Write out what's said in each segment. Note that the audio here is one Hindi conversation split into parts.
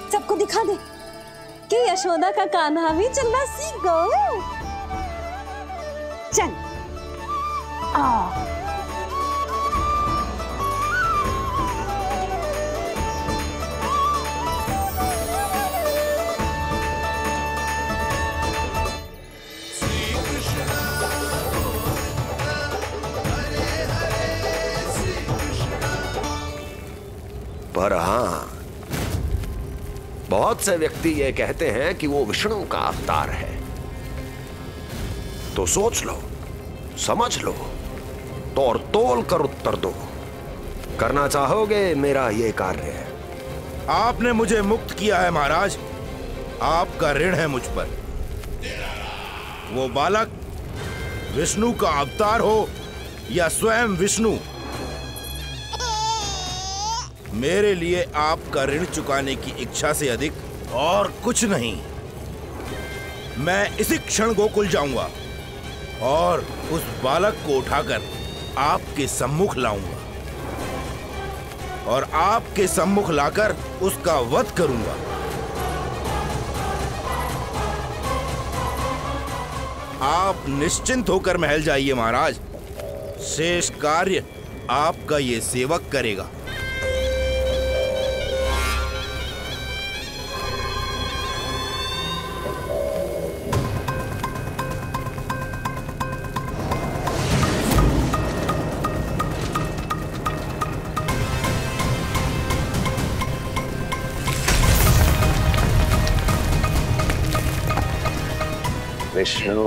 सबको दिखा दे कि यशोदा का कान्हा भी चलना सीख गो। चल आ पर हाँ, बहुत से व्यक्ति ये कहते हैं कि वो विष्णु का अवतार है। तो सोच लो, समझ लो, तोड़ तोल कर उत्तर दो। करना चाहोगे मेरा ये कार्य? आपने मुझे मुक्त किया है महाराज, आपका ऋण है मुझ पर। वो बालक विष्णु का अवतार हो या स्वयं विष्णु, मेरे लिए आपका ऋण चुकाने की इच्छा से अधिक और कुछ नहीं। मैं इसी क्षण गोकुल जाऊंगा और उस बालक को उठाकर आपके सम्मुख लाऊंगा और आपके सम्मुख लाकर उसका वध करूंगा। आप निश्चिंत होकर महल जाइए महाराज, शेष कार्य आपका ये सेवक करेगा। विष्णु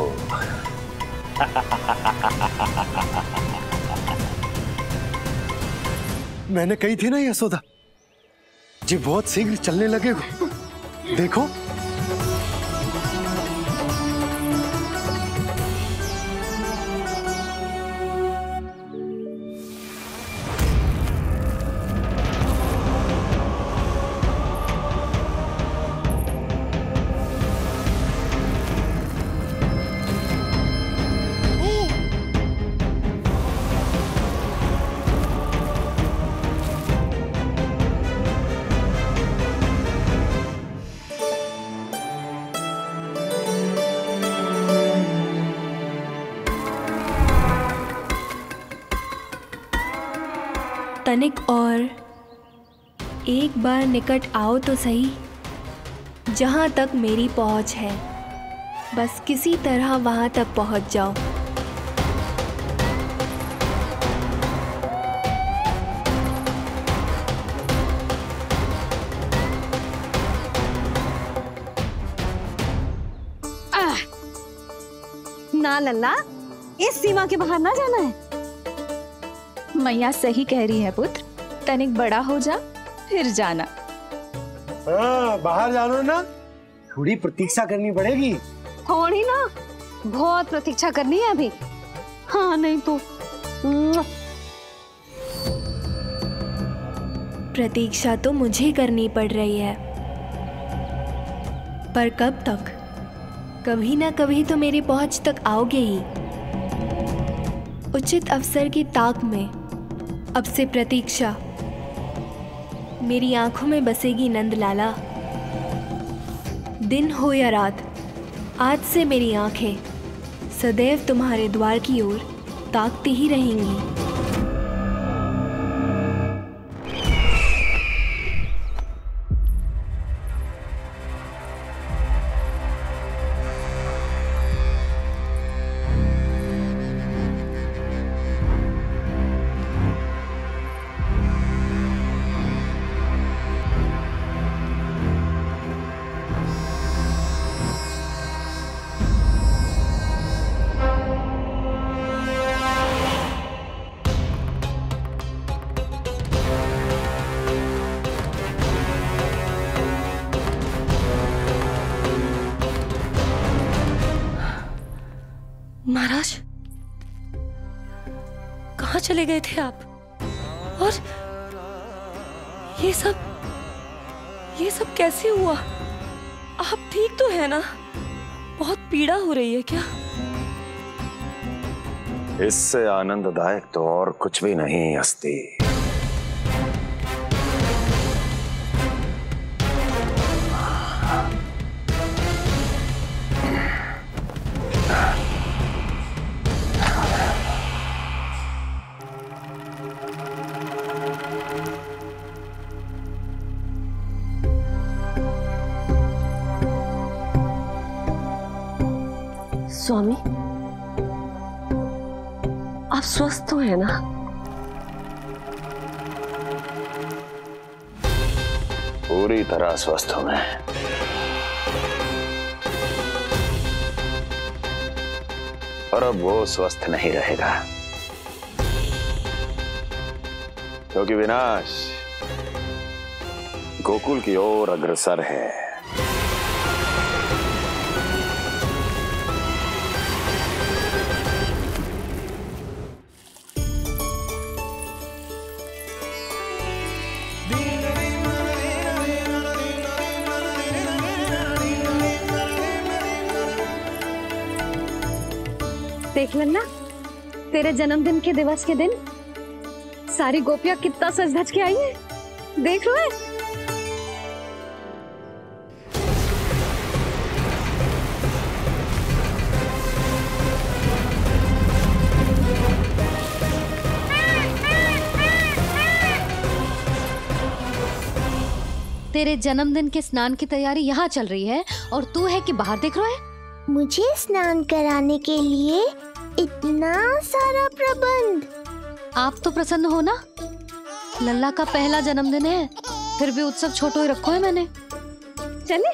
मैंने कही थी ना यशोदा जी, बहुत शीघ्र चलने लगे। देखो तनिक और एक बार निकट आओ तो सही, जहाँ तक मेरी पहुँच है, बस किसी तरह वहाँ तक पहुँच जाओ। ना लल्ला, इस सीमा के बाहर ना जाना है। मैया सही कह रही है पुत्र, तनिक बड़ा हो जा फिर जाना। हाँ, बाहर जानो ना, थोड़ी प्रतीक्षा करनी पड़ेगी। थोड़ी ना, बहुत प्रतीक्षा करनी है अभी। हाँ नहीं तो प्रतीक्षा तो मुझे करनी पड़ रही है, पर कब तक? कभी ना कभी तो मेरी पहुंच तक आओगे ही। उचित अवसर की ताक में अब से प्रतीक्षा मेरी आंखों में बसेगी नंदलाला। दिन हो या रात, आज से मेरी आंखें सदैव तुम्हारे द्वार की ओर ताकती ही रहेंगी। महाराज, कहाँ चले गए थे आप? और ये सब कैसे हुआ? आप ठीक तो है ना? बहुत पीड़ा हो रही है क्या? इससे आनंददायक तो और कुछ भी नहीं हस्ती। स्वामी, आप स्वस्थ तो है ना? पूरी तरह स्वस्थ हूं मैं। और अब वो स्वस्थ नहीं रहेगा, क्योंकि विनाश गोकुल की ओर अग्रसर है। देख लन्ना, तेरे जन्मदिन के दिवस के दिन सारी गोपियां कितना सज धज के आई है। देख लो है। तेरे जन्मदिन के स्नान की तैयारी यहाँ चल रही है और तू है कि बाहर देख रहा है। मुझे स्नान कराने के लिए इतना सारा प्रबंध। आप तो प्रसन्न हो ना? लल्ला का पहला जन्मदिन है, फिर भी उत्सव छोटो ही रखो है मैंने। चले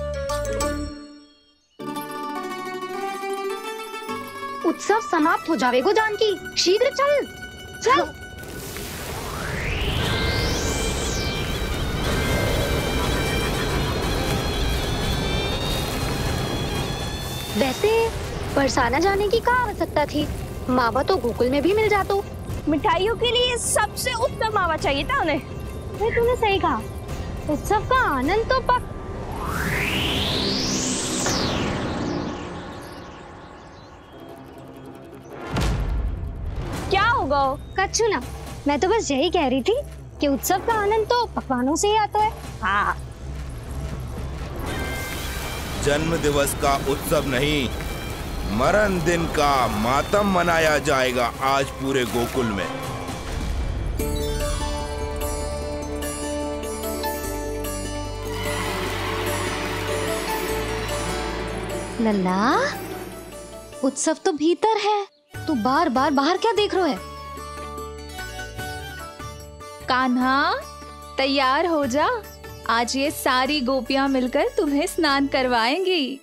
उत्सव समाप्त हो जाएगा जानकी, शीघ्र चल चल। वैसे बरसाना जाने की क्या आवश्यकता थी? मावा तो गोकुल में भी मिल जातो। मिठाइयों के लिए सबसे उत्तम मावा चाहिए था उन्हें। तूने सही कहा, उत्सव का आनंद तो पक। क्या होगा? कच्चू ना, मैं तो बस यही कह रही थी कि उत्सव का आनंद तो पकवानों से ही आता है। हाँ, जन्म दिवस का उत्सव नहीं, मरण दिन का मातम मनाया जाएगा आज पूरे गोकुल में। लल्ला, उत्सव तो भीतर है, तू बार बार बाहर क्या देख रहा है? कान्हा, तैयार हो जा, आज ये सारी गोपियां मिलकर तुम्हें स्नान करवाएंगी।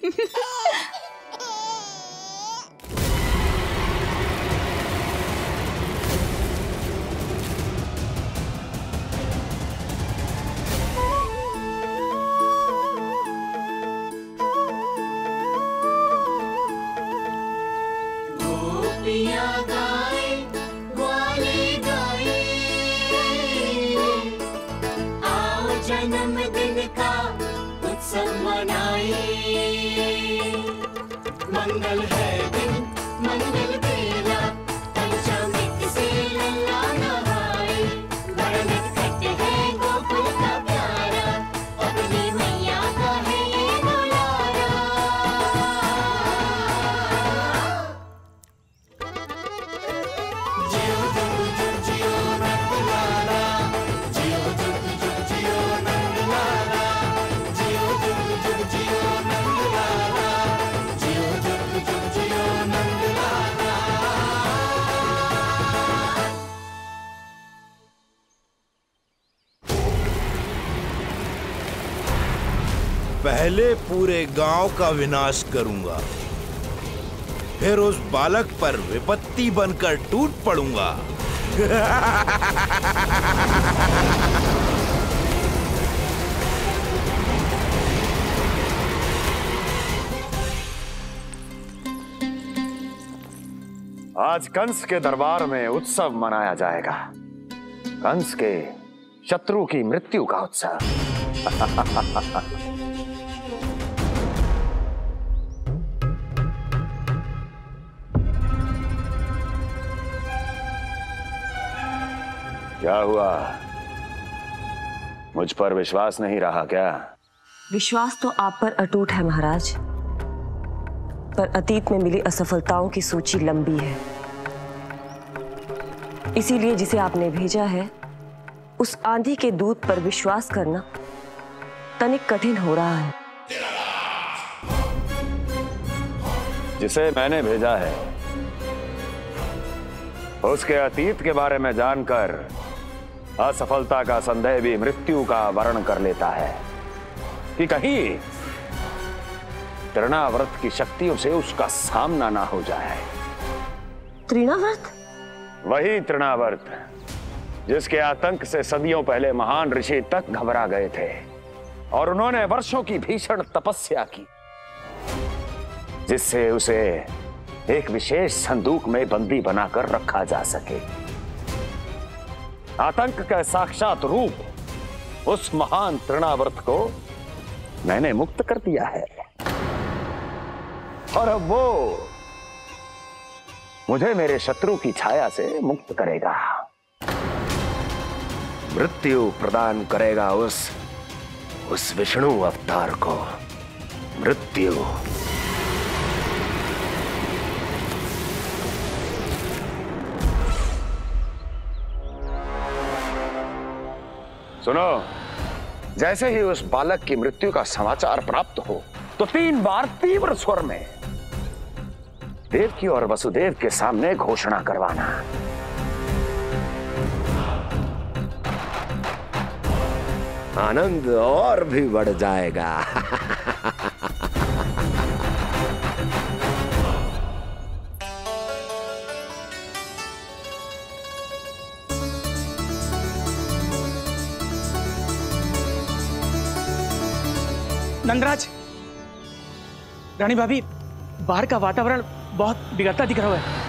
जन्मदिन का उत्सव मनाए, मंगल है दिन मंगल बेला, पंचामृत से लल्ला नहाए, बड़ा नटखट है गोकुल का प्यारा, अपनी मैया का है ये दुलारा। जियो जुग जुग जियो नंदलाला, जियो जुग जुग जियो नंदलाला, जियो जुग जुग जियो नंदलाला, जियो जुग जुग जियो नंदलाला। पहले पूरे गांव का विनाश करूंगा, फिर उस बालक पर विपत्ति बनकर टूट पड़ूंगा। आज कंस के दरबार में उत्सव मनाया जाएगा, कंस के शत्रु की मृत्यु का उत्सव। क्या हुआ, मुझ पर विश्वास नहीं रहा क्या? विश्वास तो आप पर अटूट है महाराज, पर अतीत में मिली असफलताओं की सूची लंबी है। इसीलिए जिसे आपने भेजा है उस आंधी के दूत पर विश्वास करना तनिक कठिन हो रहा है। जिसे मैंने भेजा है उसके अतीत के बारे में जानकर असफलता का संदेह भी मृत्यु का वर्ण कर लेता है कि कहीं तृणाव्रत की शक्तियों से उसका सामना ना हो जाए। तृणाव्रत? वही तृणाव्रत जिसके आतंक से सदियों पहले महान ऋषि तक घबरा गए थे और उन्होंने वर्षों की भीषण तपस्या की, जिससे उसे एक विशेष संदूक में बंदी बनाकर रखा जा सके। आतंक का साक्षात रूप उस महान तृणाव्रत को मैंने मुक्त कर दिया है और अब वो मुझे मेरे शत्रु की छाया से मुक्त करेगा, मृत्यु प्रदान करेगा उस विष्णु अवतार को मृत्यु। सुनो, जैसे ही उस बालक की मृत्यु का समाचार प्राप्त हो तो 3 बार तीव्र स्वर में देवकी और वसुदेव के सामने घोषणा करवाना। आनंद और भी बढ़ जाएगा। नंदराज, रानी भाभी, बाहर का वातावरण बहुत बिगड़ता दिख रहा है।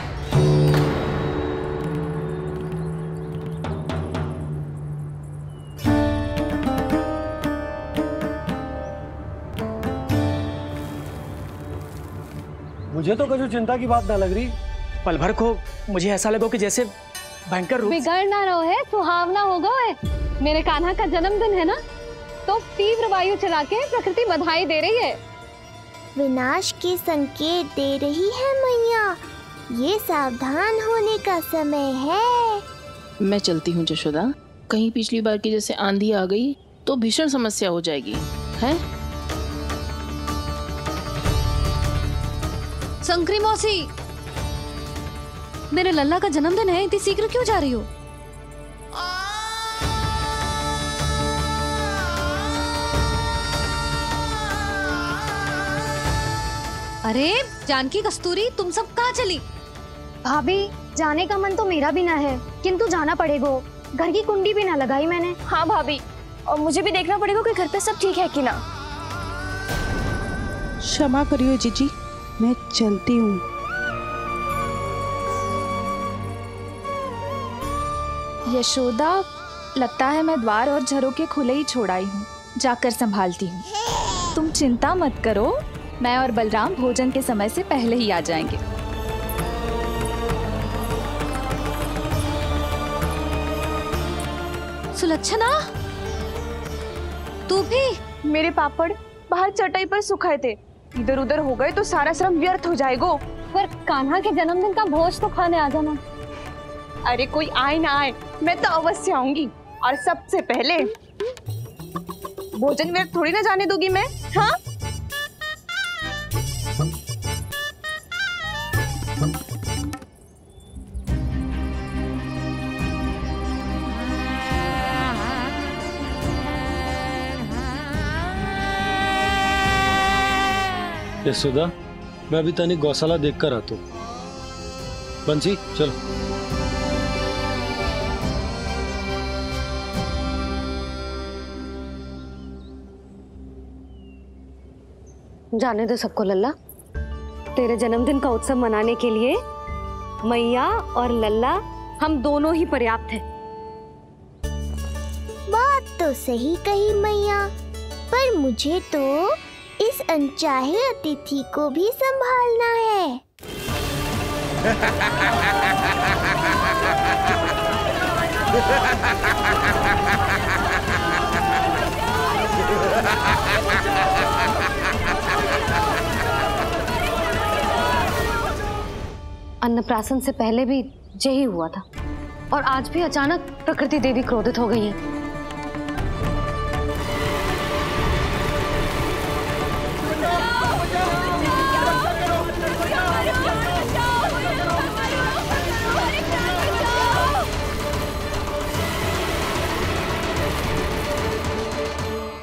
मुझे तो कुछ चिंता की बात ना लग रही। पल भर को मुझे ऐसा लगो कि जैसे भयंकर रूप। बिगड़ ना रहो है, सुहावना होगा है। मेरे कान्हा का जन्मदिन है ना, तो तीव्र वायु चला के प्रकृति बधाई दे रही है। विनाश के संकेत दे रही है मैया, ये सावधान होने का समय है। मैं चलती हूँ जशोदा, कहीं पिछली बार की जैसे आंधी आ गई तो भीषण समस्या हो जाएगी, है? शंकरी मौसी, मेरे लल्ला का जन्मदिन है, इतनी शीघ्र क्यों जा रही हो? अरे जानकी, कस्तूरी, तुम सब कहाँ चली? भाभी, जाने का मन तो मेरा भी ना है, किंतु जाना पड़ेगा। घर की कुंडी भी ना लगाई मैंने। हाँ भाभी, और मुझे भी देखना पड़ेगा कि घर पे सब ठीक है कि ना। क्षमा करियो जीजी, मैं चलती हूँ। यशोदा, लगता है मैं द्वार और झरोके खुले ही छोड़ आई हूँ, जाकर संभालती हूँ। तुम चिंता मत करो, मैं और बलराम भोजन के समय से पहले ही आ जाएंगे। सुलक्षणा, तू भी? मेरे पापड़ बाहर चटाई पर सुखाए थे, इधर उधर हो गए तो सारा श्रम व्यर्थ हो जाएगा। पर कान्हा के जन्मदिन का भोज तो खाने आ जाना। अरे कोई आए ना आए, मैं तो अवश्य आऊंगी, और सबसे पहले भोजन व्यर्थ थोड़ी ना जाने दूंगी मैं। हाँ, यशोदा, मैं अभी तनिक गौशाला देख कर आता हूँ। बंसी, चलो। जाने दो सबको लल्ला, तेरे जन्मदिन का उत्सव मनाने के लिए मैया और लल्ला हम दोनों ही पर्याप्त हैं। बात तो सही कही मैया, पर मुझे तो इस अनचाहे अतिथि को भी संभालना है। अन्नप्राशन से पहले भी यही हुआ था, और आज भी अचानक प्रकृति देवी क्रोधित हो गई है।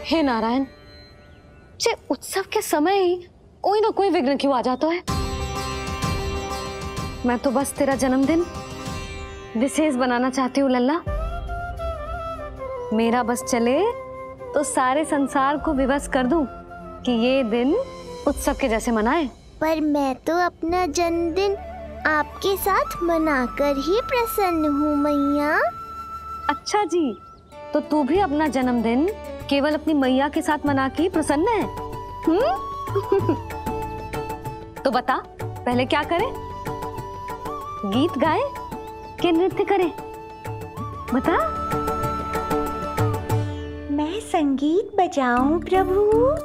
हे नारायण, जे उत्सव के समय ही कोई ना कोई विघ्न क्यों आ जाता है। मैं तो बस तेरा जन्मदिन विशेष बनाना चाहती हूँ लल्ला। मेरा बस चले तो सारे संसार को विवश कर दूं कि ये दिन उत्सव के जैसे मनाए। पर मैं तो अपना जन्मदिन आपके साथ मनाकर ही प्रसन्न हूँ मैया। अच्छा जी, तो तू भी अपना जन्मदिन केवल अपनी मैया के साथ मना के ही प्रसन्न है? तो बता पहले क्या करें? गीत गाए कि नृत्य करें? बता। मैं संगीत बजाऊं प्रभु?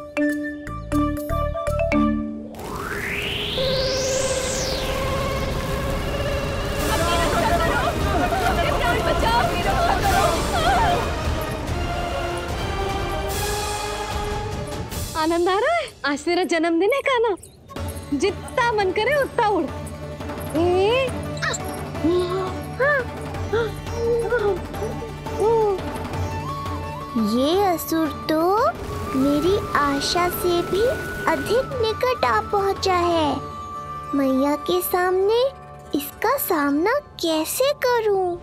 आनंद आ रहा है? आज तेरा जन्मदिन है कान्हा, जितना मन करे उतना उड़। ये असुर तो मेरी आशा से भी अधिक निकट आ पहुंचा है। मैया के सामने इसका सामना कैसे करूं?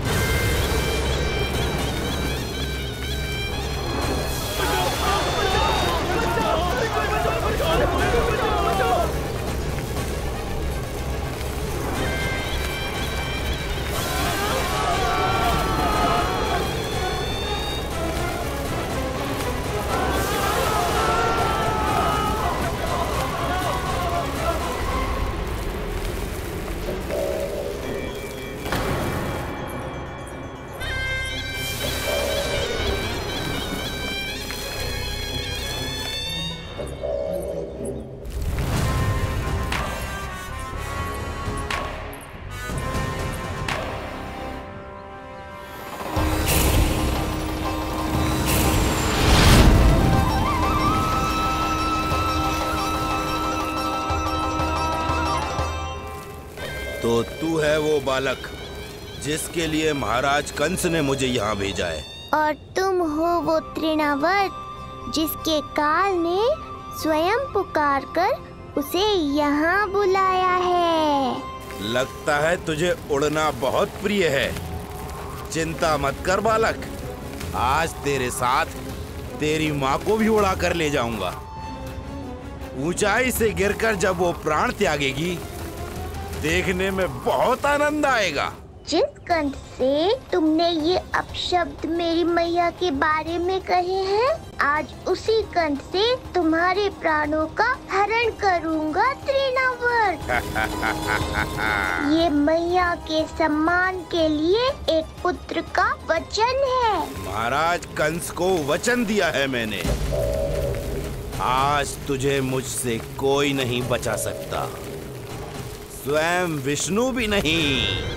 तो तू है वो बालक जिसके लिए महाराज कंस ने मुझे यहाँ भेजा है। और तुम हो वो तृणावर्त जिसके काल ने स्वयं पुकारकर उसे यहाँ बुलाया है। लगता है तुझे उड़ना बहुत प्रिय है। चिंता मत कर बालक, आज तेरे साथ तेरी माँ को भी उड़ा कर ले जाऊंगा। ऊंचाई से गिरकर जब वो प्राण त्यागेगी, देखने में बहुत आनंद आएगा। जिस कंठ से तुमने ये अपशब्द मेरी मैया के बारे में कहे हैं, आज उसी कंठ से तुम्हारे प्राणों का हरण करूंगा तृणावर्त। ये मैया के सम्मान के लिए एक पुत्र का वचन है। महाराज कंस को वचन दिया है मैंने। आज तुझे मुझसे कोई नहीं बचा सकता, स्वयं विष्णु भी नहीं।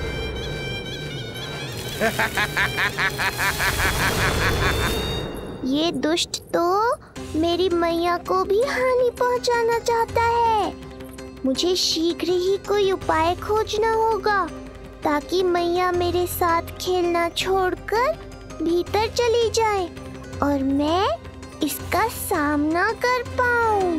ये दुष्ट तो मेरी मैया को भी हानि पहुंचाना चाहता है। मुझे शीघ्र ही कोई उपाय खोजना होगा ताकि मैया मेरे साथ खेलना छोड़कर भीतर चली जाए और मैं इसका सामना कर पाऊं।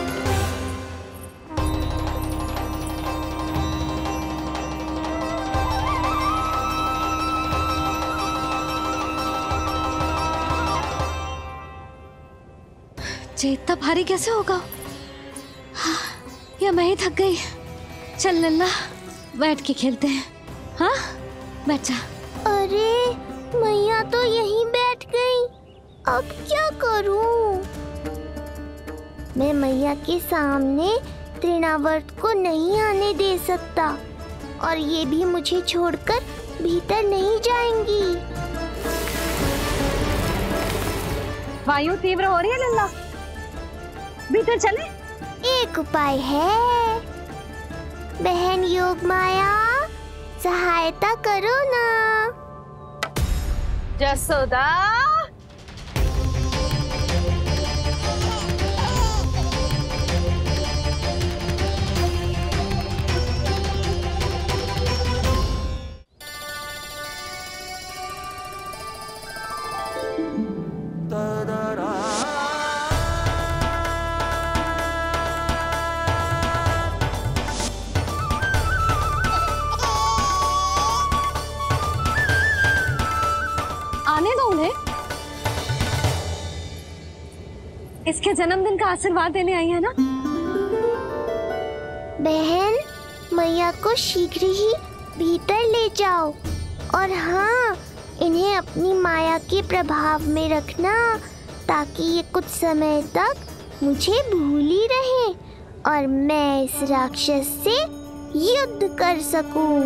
ये इतना भारी कैसे होगा? हाँ, या मैं ही थक गई। चल लल्ला, बैठ के खेलते हैं। हाँ, बैठ जा। अरे मैया तो यहीं बैठ गई, अब क्या करूं? मैं मैया के सामने तृणावर्त को नहीं आने दे सकता और ये भी मुझे छोड़कर भीतर नहीं जाएंगी। वायु तीव्र हो रही है लल्ला, भीतर चले। एक उपाय है, बहन योग माया, सहायता करो ना। जसोदा, da da da इसके जन्मदिन का आशीर्वाद देने आई है ना? बहन, मैया को शीघ्र ही भीतर ले जाओ और हाँ, इन्हें अपनी माया के प्रभाव में रखना ताकि ये कुछ समय तक मुझे भूली रहे और मैं इस राक्षस से युद्ध कर सकूं।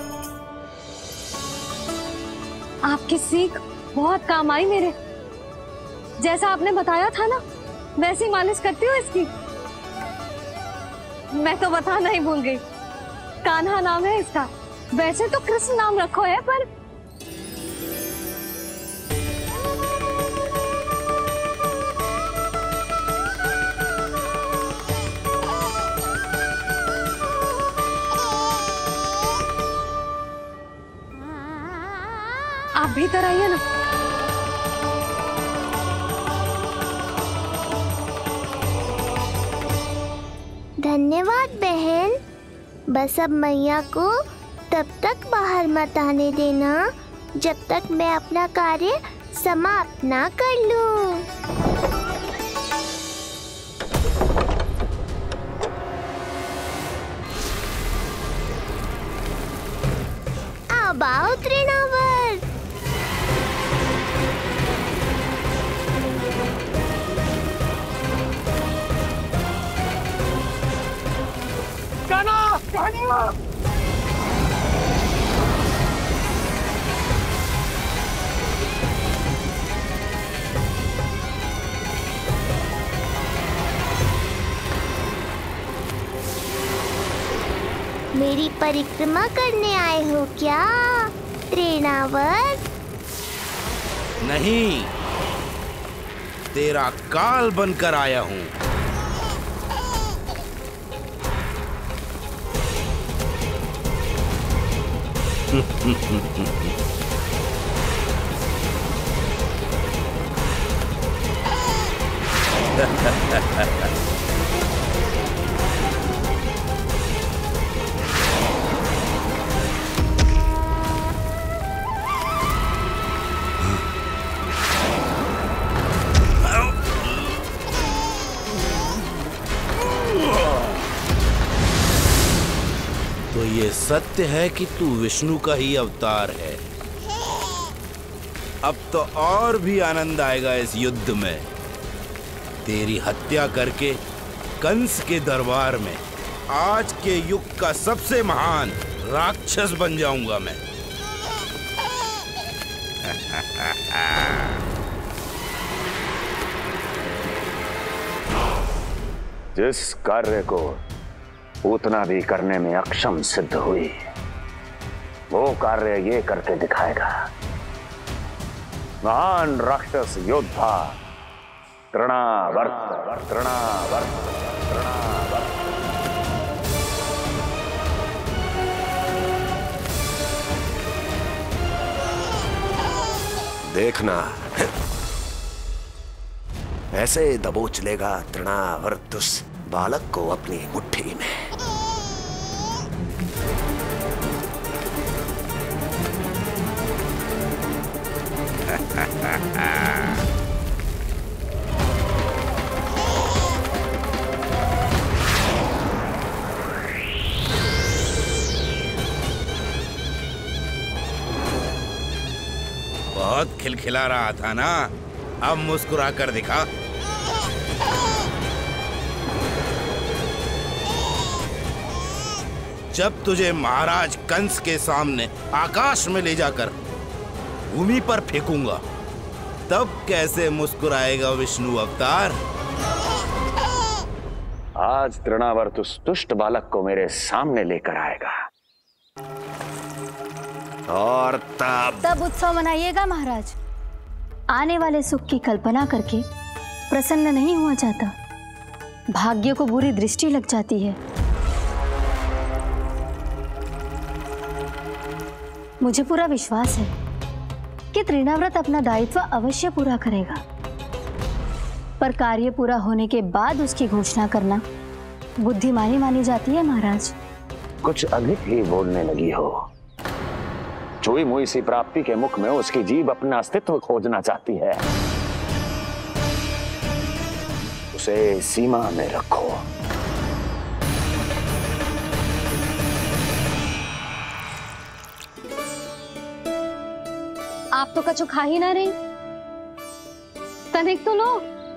आपकी सीख बहुत काम आई मेरे। जैसा आपने बताया था ना, वैसी मालिश करती हूँ इसकी। मैं तो बताना ही भूल गई, कान्हा नाम है इसका। वैसे तो कृष्ण नाम रखो है, पर आप भीतर आइए ना। धन्यवाद बहन। बस अब मैया को तब तक बाहर मत आने देना जब तक मैं अपना कार्य समाप्त ना कर लूं। अब आओ त्रिनावर। मेरी परिक्रमा करने आए हो क्या त्रिनावर? नहीं, तेरा काल बनकर आया हूँ। तो ये सत्य है कि तू विष्णु का ही अवतार है। अब तो और भी आनंद आएगा इस युद्ध में। तेरी हत्या करके कंस के दरबार में आज के युग का सबसे महान राक्षस बन जाऊंगा मैं। जिस कार्य को उतना भी करने में अक्षम सिद्ध हुई, वो कार्य ये करके दिखाएगा। महान राक्षस योद्धा तृणावर्त, तृणावर्त, तृणावर्त। देखना, ऐसे दबोच लेगा तृणावर्त उस बालक को अपनी मुट्ठी में। बहुत खिलखिला रहा था ना, अब मुस्कुरा कर दिखा। जब तुझे महाराज कंस के सामने आकाश में ले जाकर भूमि पर फेंकूंगा, तब कैसे मुस्कुराएगा विष्णु अवतार? आज तृणावर्त उस दुष्ट बालक को मेरे सामने लेकर आएगा और तब उत्सव मनाइएगा महाराज। आने वाले सुख की कल्पना करके प्रसन्न नहीं हुआ जाता, भाग्य को बुरी दृष्टि लग जाती है। मुझे पूरा विश्वास है कि तृणाव्रत अपना दायित्व अवश्य पूरा करेगा, पर कार्य पूरा होने के बाद उसकी घोषणा करना बुद्धिमानी मानी जाती है महाराज। कुछ अधिक ही बोलने लगी हो। चुई मुई सी प्राप्ति के मुख में उसकी जीभ अपना अस्तित्व खोजना चाहती है। उसे सीमा में रखो। आप तो कछु खा ही ना रही, तनिक तो लो।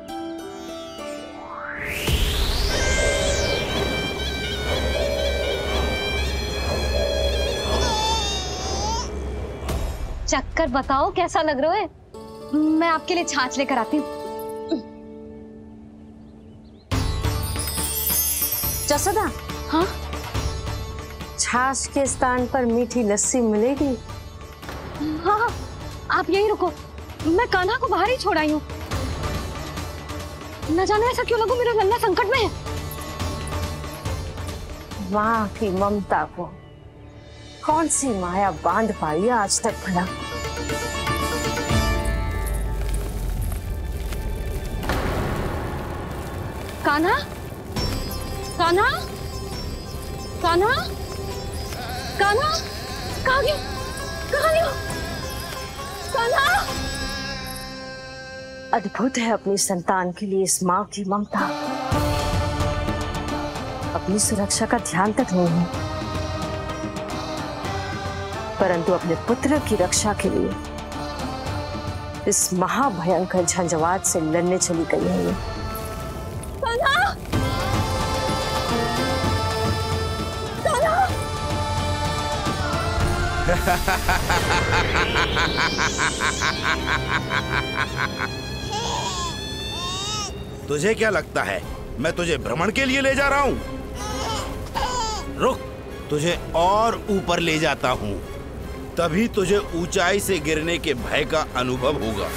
चक्कर बताओ कैसा लग रहा है? मैं आपके लिए छाछ लेकर आती हूँ। जसोदा, हाँ? छाछ के स्थान पर मीठी लस्सी मिलेगी। हाँ, आप यहीं रुको, मैं कान्हा को बाहर ही छोड़ आई हूँ। न जाने ऐसा क्यों लगू मेरा लल्ला संकट में है। माँ की ममता को कौन सी माया बांध पाई आज तक भला। कान्हा, कान्हा, कान्हा, कान्हा, कहाँ गया? कहाँ गया? कान्हा! अद्भुत है अपनी संतान के लिए इस माँ की ममता। अपनी सुरक्षा का ध्यान तक नहीं है, परंतु अपने पुत्र की रक्षा के लिए इस महाभयंकर झंझावात से लड़ने चली गई है। कान्हा! कान्हा! तुझे क्या लगता है मैं तुझे भ्रमण के लिए ले जा रहा हूँ? रुक, तुझे और ऊपर ले जाता हूँ, तभी तुझे ऊंचाई से गिरने के भय का अनुभव होगा।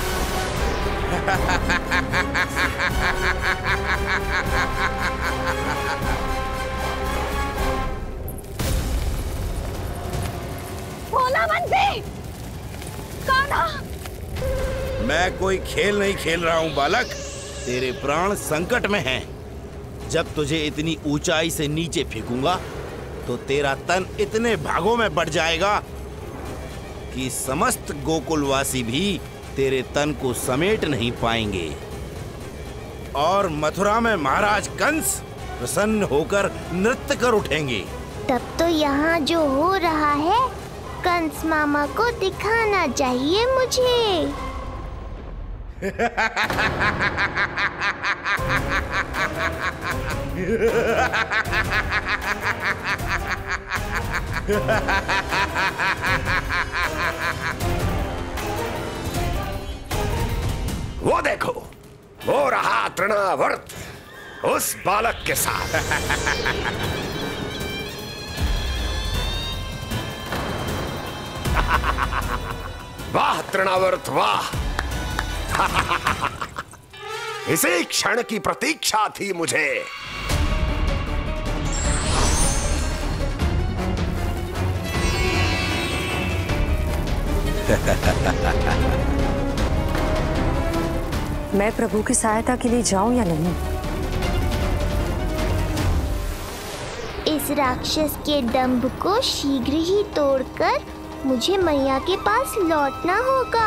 भोला बंसी! कान्हा! मैं कोई खेल नहीं खेल रहा हूँ बालक, तेरे प्राण संकट में हैं। जब तुझे इतनी ऊंचाई से नीचे फेंकूंगा तो तेरा तन इतने भागों में बढ़ जाएगा कि समस्त गोकुलवासी भी तेरे तन को समेट नहीं पाएंगे। और मथुरा में महाराज कंस प्रसन्न होकर नृत्य कर उठेंगे। तब तो यहाँ जो हो रहा है कंस मामा को दिखाना चाहिए मुझे। वो देखो, वो रहा तृणावर्त उस बालक के साथ। वाह तृणावर्त वाह! इसी क्षण की प्रतीक्षा थी मुझे। मैं प्रभु की सहायता के लिए जाऊं या नहीं? इस राक्षस के दंभ को शीघ्र ही तोड़कर मुझे मैया के पास लौटना होगा।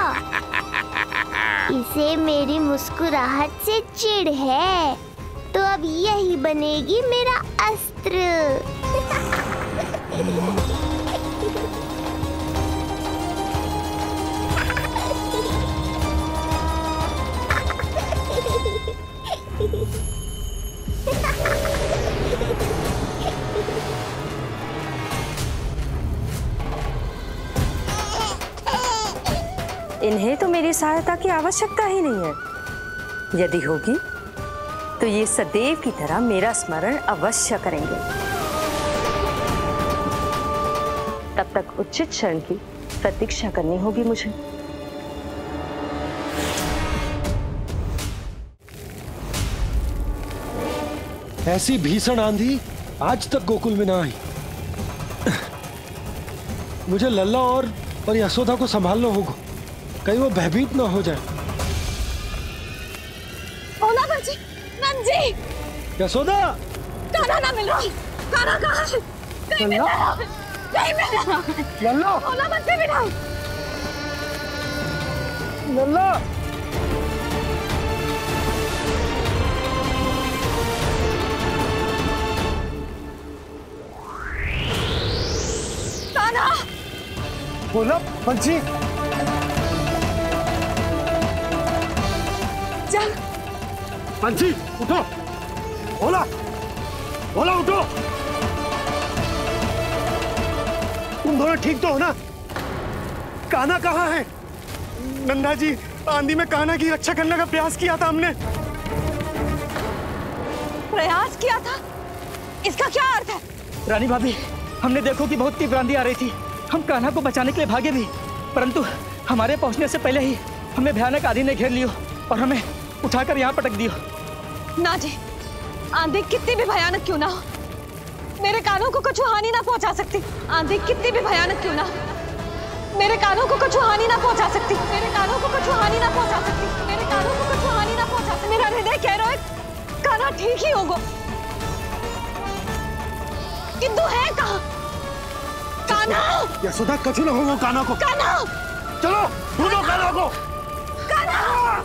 इसे मेरी मुस्कुराहट से चिढ़ है, तो अब यही बनेगी मेरा अस्त्र। इन्हें तो मेरी सहायता की आवश्यकता ही नहीं है। यदि होगी तो ये सदैव की तरह मेरा स्मरण अवश्य करेंगे। तब तक उचित क्षण की प्रतीक्षा करनी होगी मुझे। ऐसी भीषण आंधी आज तक गोकुल में ना आई। मुझे लल्ला और यशोदा को संभालना होगा, कहीं वो भयभीत ना हो जाए। भोला बंसी, नंजी! यशोदा! कान्हा ना मिल रहा। कान्हा कहाँ है? नहीं मिल रहा। नहीं मिल रहा। लल्ला! भोला बंसी मिला। लल्ला! बोला बंसी। चल बंसी उठो। बोला बोला उठो। तुम दोनों ठीक तो हो ना? कान्हा कहाँ है? नंदा जी, आंधी में कान्हा की रक्षा करने का प्रयास किया था हमने। प्रयास किया था? इसका क्या अर्थ है? रानी भाभी, हमने देखो कि बहुत तीव्र आंधी आ रही थी। हम कान्हा को बचाने के लिए भागे भी, परंतु हमारे पहुंचने से पहले ही हमें भयानक आंधी ने घेर लियो और हमें उठाकर यहाँ पटक दियो। ना जी, आंधी कितनी भी भयानक क्यों ना हो, मेरे कानों को कुछ हानि ना पहुंचा सकती। आंधी कितनी भी भयानक क्यों ना हो, मेरे कानों को कुछ हानि ना पहुंचा सकती। मेरे कानों को कुछ हानि ना पहुंचा सकती। मेरे कानों को कुछ हानि ना पहुंचा सकती। मेरा हृदय कह रहा है कान्हा ठीक ही होगा, किंतु है कहाँ कान्हा? यशोदा, कछु न होगा कान्हा को। कान्हा, चलो ढूंढो कान्हा को। कान्हा!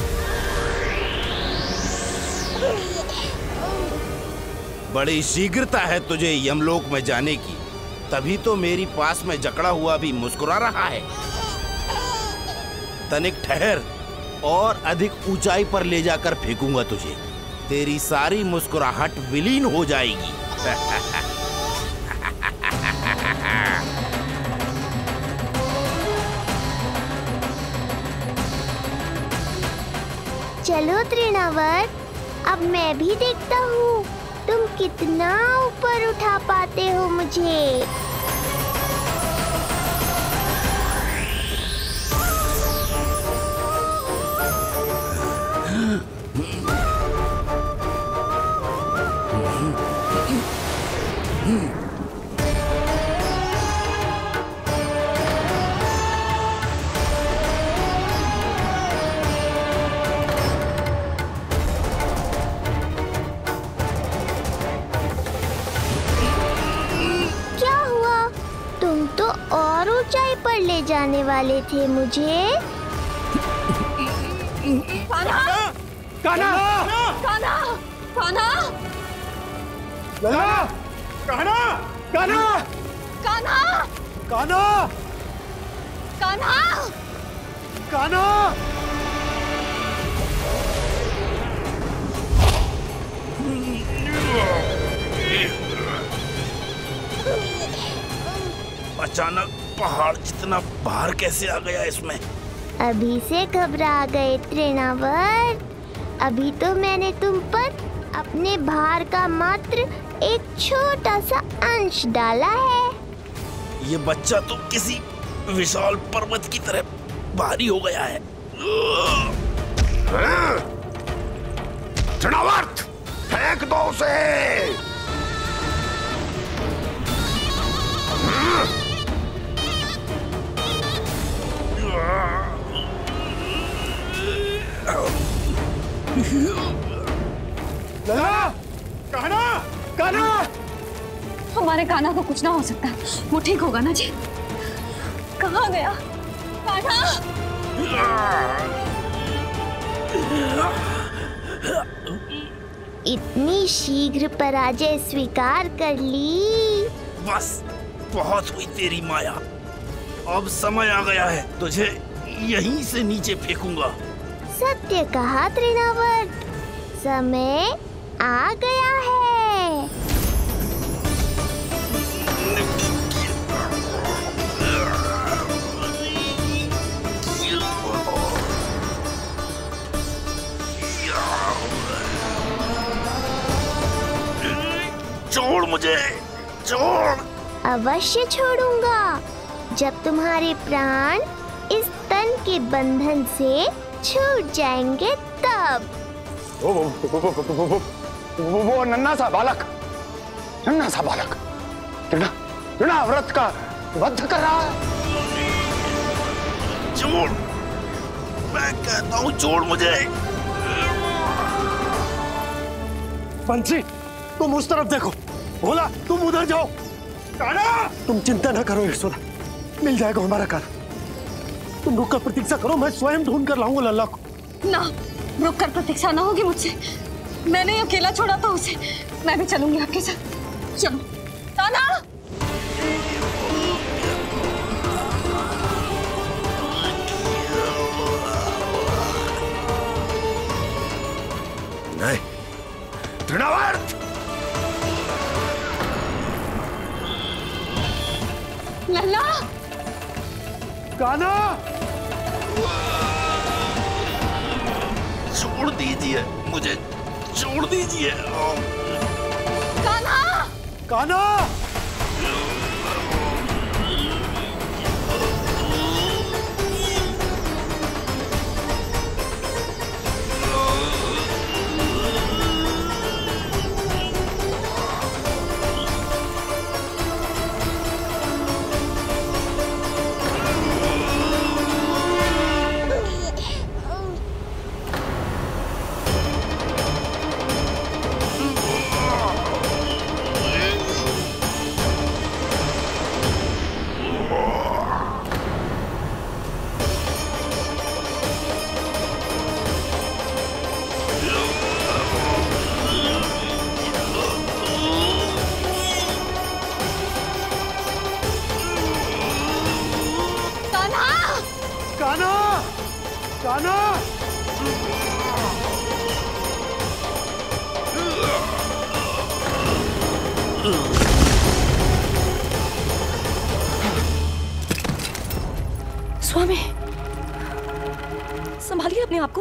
बड़ी शीघ्रता है तुझे यमलोक में जाने की, तभी तो मेरी पास में जकड़ा हुआ भी मुस्कुरा रहा है। तनिक ठहर, और अधिक ऊंचाई पर ले जाकर फेंकूंगा तुझे। तेरी सारी मुस्कुराहट विलीन हो जाएगी। चलो तृणावर्त, अब मैं भी देखता हूँ तुम कितना ऊपर उठा पाते हो मुझे। और ऊंचाई पर ले जाने वाले थे मुझे। कान्हा! कान्हा! कान्हा! कान्हा! लला! कान्हा! कान्हा! कान्हा! कान्हा! कान्हा! कान्हा! अचानक पहाड़ जितना भार कैसे आ गया इसमें? अभी से घबरा गए तृणावर्त। अभी तो मैंने तुम पर अपने भार का मात्र एक छोटा सा अंश डाला है। ये बच्चा तो किसी विशाल पर्वत की तरह भारी हो गया है। तृणावर्त, फेंक दो उसे। लला! कान्हा! कान्हा! हमारे कान्हा को कुछ ना हो सकता, वो ठीक होगा ना जी? कहाँ गया कान्हा? इतनी शीघ्र पराजय स्वीकार कर ली। बस बहुत हुई तेरी माया। अब समय आ गया है, तुझे यहीं से नीचे फेंकूंगा। सत्य कहा तृणावर्त, समय आ गया है। छोड़ मुझे, छोड़। अवश्य छोड़ूंगा, जब तुम्हारे प्राण इस तन के बंधन से छूट जाएंगे तब। वो नन्हा सा बालक, तृणाव्रत का वध कर रहा है। छोड़, मैं कहता हूँ छोड़ मुझे। बंसी, तुम उस तरफ देखो। भोला, तुम उधर जाओ। कान्हा! तुम चिंता न करो यशोदा, मिल जाएगा हमारा कान्हा। तुम रुक कर प्रतीक्षा करो, मैं स्वयं ढूंढ कर लाऊंगा लल्ला को। ना, रुक कर प्रतीक्षा ना होगी मुझसे। मैंने अकेला छोड़ा था उसे, मैं भी चलूंगी आपके साथ। चलो कान्हा! नहीं, तृणावर्त! लल्ला! कान्हा! छोड़ दीजिए मुझे, छोड़ दीजिए। कान्हा! कान्हा! स्वामी, संभालिए अपने आप को।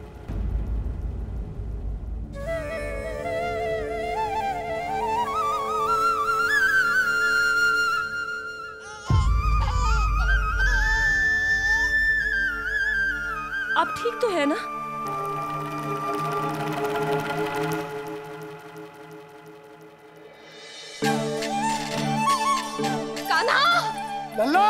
आप ठीक तो है ना? कान्हा! लल्ला!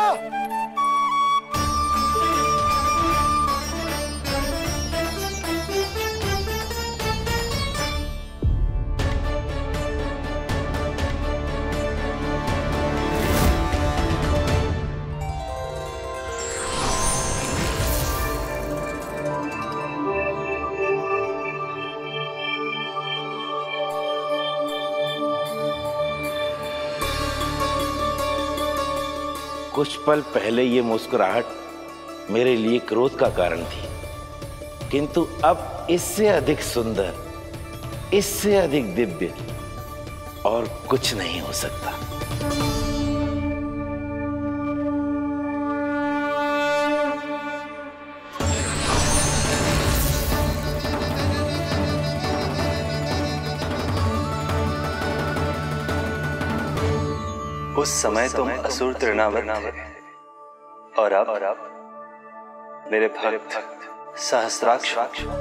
कुछ पल पहले ये मुस्कुराहट मेरे लिए क्रोध का कारण थी, किंतु अब इससे अधिक सुंदर, इससे अधिक दिव्य और कुछ नहीं हो सकता। उस समय तुम असुर तृणावर्त थे और अब मेरे भक्त सहस्त्राक्ष।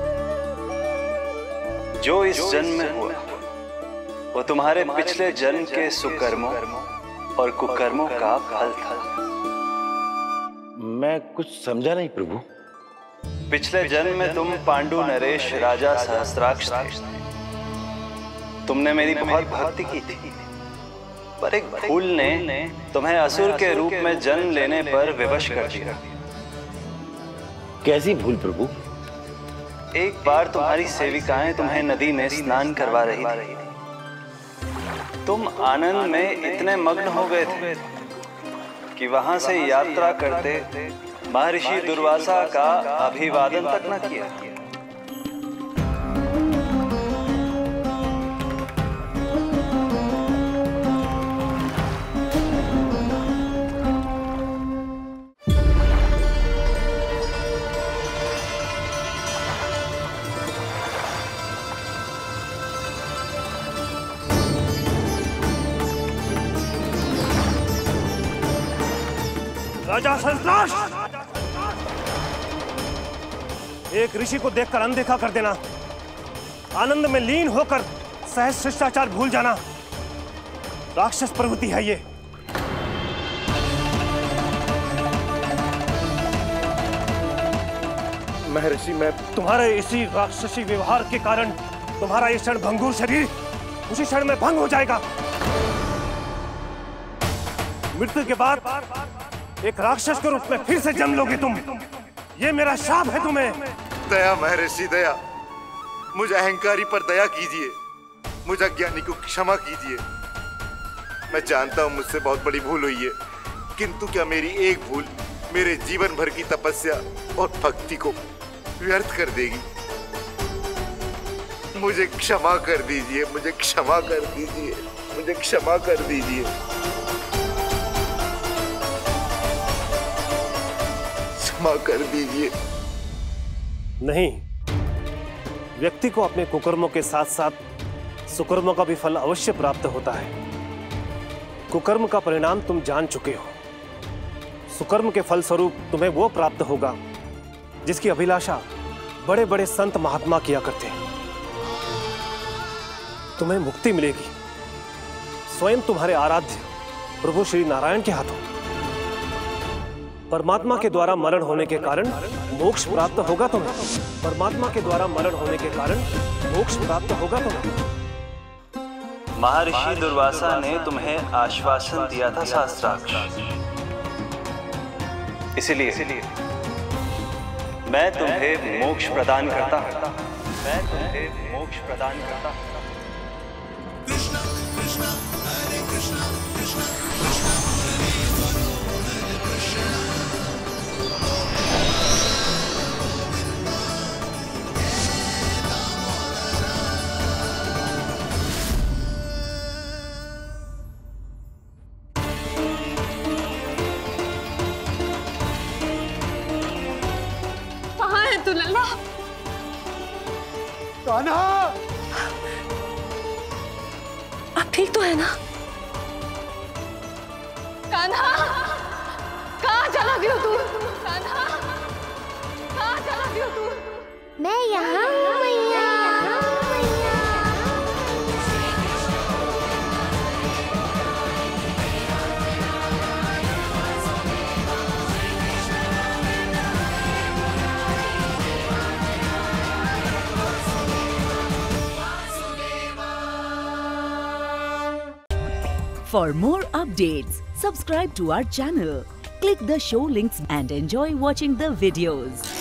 जो इस जन्म में हुआ वो तुम्हारे पिछले जन्म के सुकर्मों और कुकर्मों का फल था। मैं कुछ समझा नहीं प्रभु। पिछले जन्म में तुम पांडु नरेश राजा सहस्त्राक्ष थे। तुमने मेरी बहुत भक्ति की थी, पर एक भूल ने तुम्हें असुर के रूप में जन्म लेने पर विवश कर दिया। कैसी भूल प्रभु? एक बार तुम्हारी सेविकाएं तुम्हें नदी में स्नान करवा रही थी। तुम आनंद में इतने मग्न हो गए थे कि वहां से यात्रा करते महर्षि दुर्वासा का अभिवादन तक न किया। राजा सहस्त्राक्ष, एक ऋषि को देखकर अनदेखा कर देना, आनंद में लीन होकर सहज शिष्टाचार भूल जाना, राक्षस प्रवृत्ति है ये। महर्षि, मैं तुम्हारे इसी राक्षसी व्यवहार के कारण तुम्हारा ये क्षण भंगुर शरीर उसी क्षण में भंग हो जाएगा। मृत्यु के बाद एक राक्षस के रूप में फिर से जन्म लोगे तुम। ये मेरा शाप है तुम्हें। दया महर्षि, दया। मुझ अहंकारी पर दया कीजिए, मुझ अज्ञानी को क्षमा कीजिए। मैं जानता हूँ मुझसे बहुत बड़ी भूल हुई है, किंतु क्या मेरी एक भूल मेरे जीवन भर की तपस्या और भक्ति को व्यर्थ कर देगी? मुझे क्षमा कर दीजिए, मुझे क्षमा कर दीजिए, मुझे क्षमा कर दीजिए। क्षमा कर दीजिए। नहीं, व्यक्ति को अपने कुकर्मों के साथ साथ सुकर्मों का भी फल अवश्य प्राप्त होता है। कुकर्म का परिणाम तुम जान चुके हो। सुकर्म के फल स्वरूप तुम्हें वो प्राप्त होगा जिसकी अभिलाषा बड़े बड़े संत महात्मा किया करते हैं। तुम्हें मुक्ति मिलेगी स्वयं तुम्हारे आराध्य प्रभु श्री नारायण के हाथों। परमात्मा के द्वारा मरण होने के कारण मोक्ष प्राप्त होगा तुम्हें। परमात्मा के द्वारा मरण होने के कारण मोक्ष प्राप्त होगा तुम्हें। महर्षि दुर्वासा ने तुम्हें आश्वासन दिया था शास्त्राक्ष, इसलिए मैं तुम्हें मोक्ष प्रदान करता हूं। मैं तुम्हें मोक्ष प्रदान करता हूं। कृष्णा कृष्णा हरे कृष्णा कृष्णा कृष्णा हरे कृष्णा। कहाँ है तू लल्ला? कान्हा! आप ठीक तो है ना? कान्हा, कहाँ चला गया तू? कान्हा, कहाँ चला गया तू? मैं यहाँ हूँ मैया। For more updates, subscribe to our channel, click the show links and enjoy watching the videos.